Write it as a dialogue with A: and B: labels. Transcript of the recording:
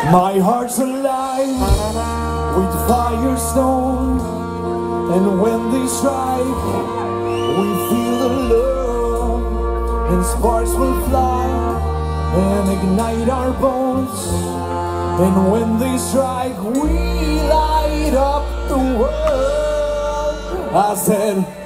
A: My heart's alive with Firestone, and when they strike, we feel the love, and sparks will fly and ignite our bones. And when they strike, we light up the world. I said